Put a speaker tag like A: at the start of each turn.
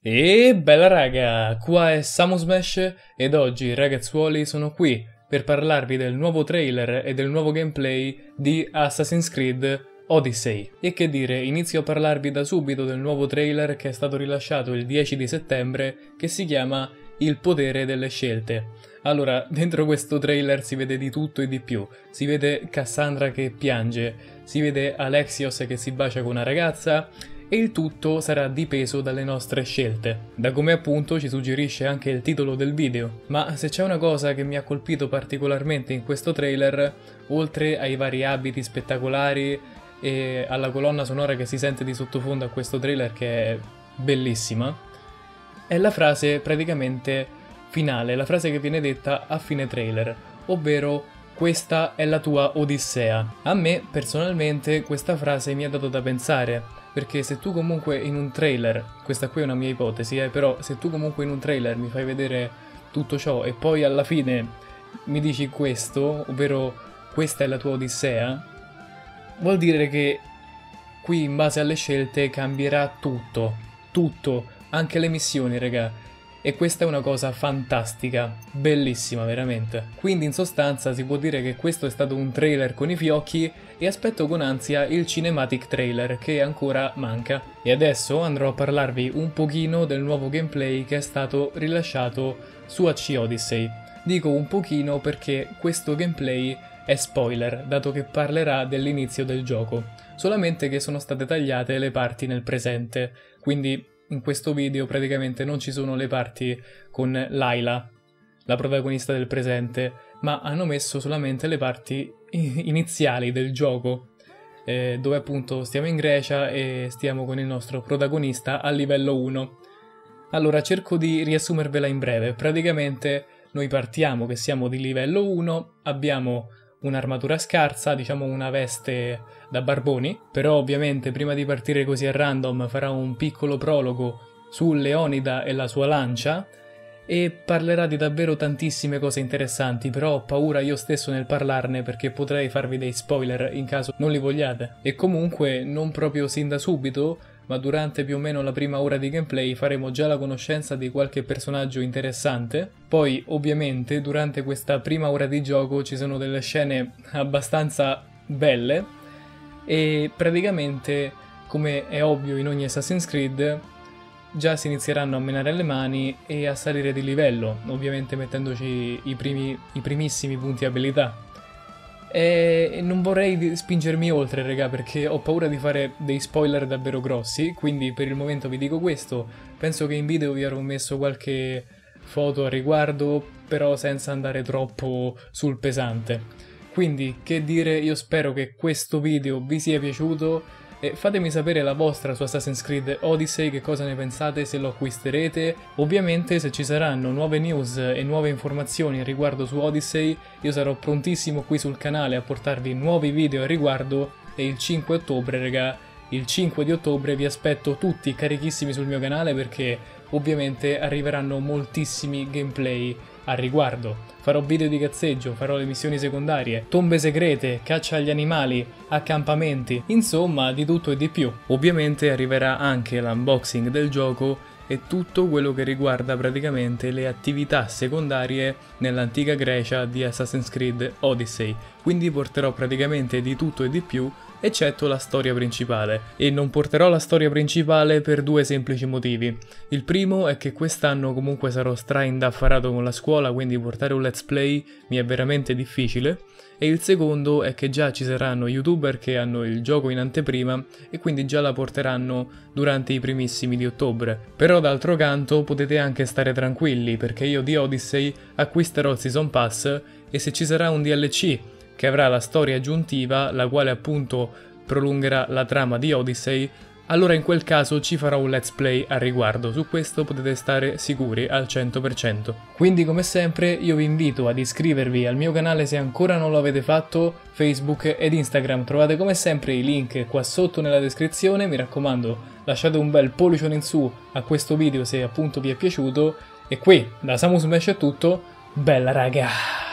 A: E bella raga, qua è Samus Smash ed oggi ragazzuoli sono qui per parlarvi del nuovo trailer e del nuovo gameplay di Assassin's Creed Odyssey. E che dire, inizio a parlarvi da subito del nuovo trailer che è stato rilasciato il 10 di settembre che si chiama Il potere delle scelte. Allora, dentro questo trailer si vede di tutto e di più. Si vede Cassandra che piange, si vede Alexios che si bacia con una ragazza e il tutto sarà dipeso dalle nostre scelte, da come appunto ci suggerisce anche il titolo del video. Ma se c'è una cosa che mi ha colpito particolarmente in questo trailer, oltre ai vari abiti spettacolari e alla colonna sonora che si sente di sottofondo a questo trailer che è bellissima, è la frase praticamente finale, la frase che viene detta a fine trailer, ovvero questa è la tua Odissea. A me personalmente questa frase mi ha dato da pensare, perché se tu comunque in un trailer, questa qui è una mia ipotesi, però se tu comunque in un trailer mi fai vedere tutto ciò e poi alla fine mi dici questo, ovvero questa è la tua Odissea, vuol dire che qui in base alle scelte cambierà tutto, anche le missioni, raga. E questa è una cosa fantastica, bellissima veramente. Quindi in sostanza si può dire che questo è stato un trailer con i fiocchi e aspetto con ansia il cinematic trailer che ancora manca. E adesso andrò a parlarvi un pochino del nuovo gameplay che è stato rilasciato su AC Odyssey. Dico un pochino perché questo gameplay è spoiler, dato che parlerà dell'inizio del gioco. Solamente che sono state tagliate le parti nel presente, quindi in questo video praticamente non ci sono le parti con Layla, la protagonista del presente, ma hanno messo solamente le parti iniziali del gioco, dove appunto stiamo in Grecia e stiamo con il nostro protagonista a livello 1. Allora cerco di riassumervela in breve. Praticamente noi partiamo che siamo di livello 1, abbiamo un'armatura scarsa, diciamo una veste da barboni, però ovviamente prima di partire così a random farà un piccolo prologo su Leonida e la sua lancia e parlerà di davvero tantissime cose interessanti, però ho paura io stesso nel parlarne perché potrei farvi dei spoiler in caso non li vogliate. E comunque non proprio sin da subito, ma durante più o meno la prima ora di gameplay faremo già la conoscenza di qualche personaggio interessante. Poi ovviamente durante questa prima ora di gioco ci sono delle scene abbastanza belle e praticamente, come è ovvio in ogni Assassin's Creed, già si inizieranno a menare le mani e a salire di livello, ovviamente mettendoci i primissimi punti abilità. E non vorrei spingermi oltre, raga, perché ho paura di fare dei spoiler davvero grossi, quindi per il momento vi dico questo. Penso che in video vi avrò messo qualche foto a riguardo, però senza andare troppo sul pesante. Quindi, che dire, io spero che questo video vi sia piaciuto e fatemi sapere la vostra su Assassin's Creed Odyssey, che cosa ne pensate, se lo acquisterete. Ovviamente se ci saranno nuove news e nuove informazioni a riguardo su Odyssey, io sarò prontissimo qui sul canale a portarvi nuovi video a riguardo e il 5 ottobre, raga, il 5 di ottobre vi aspetto tutti carichissimi sul mio canale perché ovviamente arriveranno moltissimi gameplay a riguardo. Farò video di cazzeggio, farò le missioni secondarie, tombe segrete, caccia agli animali, accampamenti, insomma di tutto e di più. Ovviamente arriverà anche l'unboxing del gioco e tutto quello che riguarda praticamente le attività secondarie nell'antica Grecia di Assassin's Creed Odyssey. Quindi porterò praticamente di tutto e di più, eccetto la storia principale. E non porterò la storia principale per due semplici motivi. Il primo è che quest'anno comunque sarò straindaffarato con la scuola, quindi portare un let's play mi è veramente difficile. E il secondo è che già ci saranno youtuber che hanno il gioco in anteprima e quindi già la porteranno durante i primissimi di ottobre. Però d'altro canto potete anche stare tranquilli perché io di Odyssey acquisterò il Season Pass e se ci sarà un DLC che avrà la storia aggiuntiva, la quale appunto prolungherà la trama di Odyssey, allora in quel caso ci farò un let's play a riguardo, su questo potete stare sicuri al 100%. Quindi come sempre io vi invito ad iscrivervi al mio canale se ancora non lo avete fatto, Facebook ed Instagram, trovate come sempre i link qua sotto nella descrizione, mi raccomando lasciate un bel pollice in su a questo video se appunto vi è piaciuto, e qui da Samus Smash è tutto, bella raga!